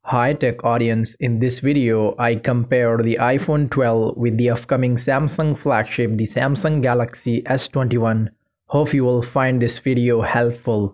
Hi tech audience, in this video I compare the iPhone 12 with the upcoming Samsung flagship, the Samsung Galaxy S21. Hope you will find this video helpful.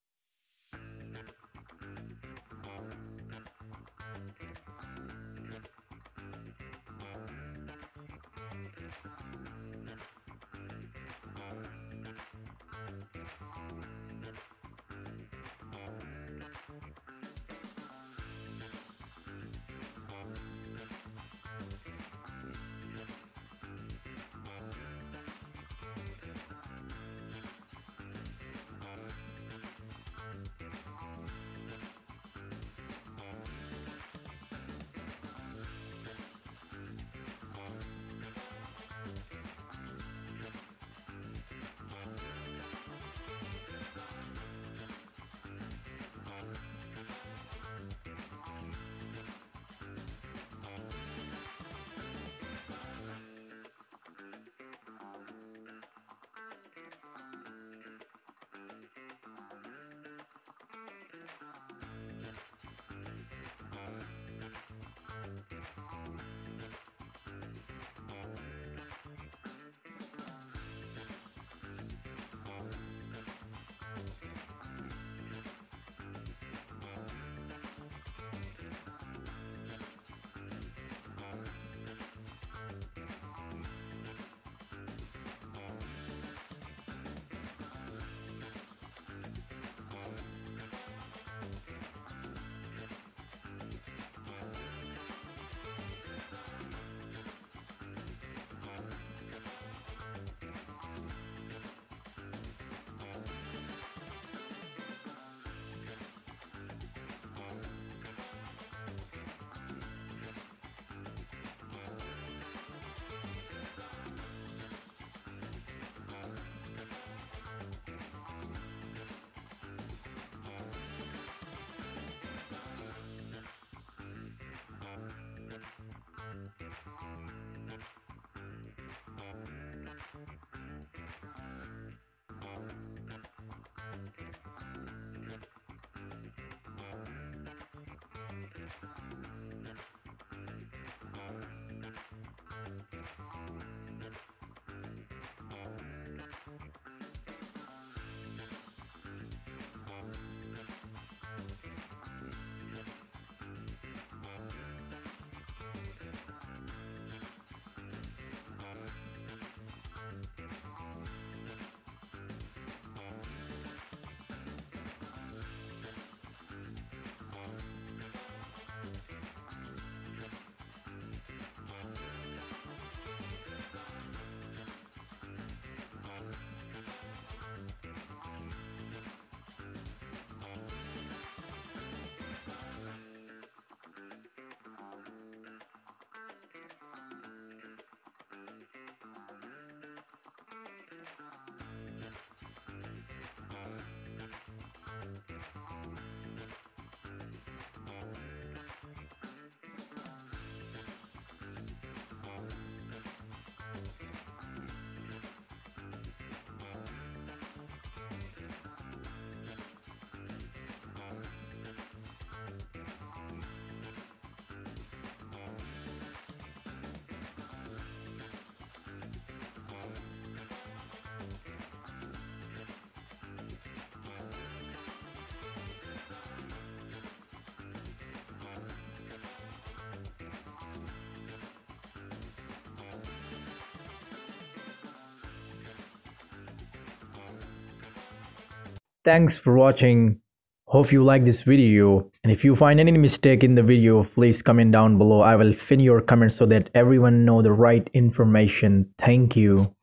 Thanks for watching. Hope you like this video, and if you find any mistake in the video, please comment down below. I will pin your comments so that everyone know the right information. Thank you.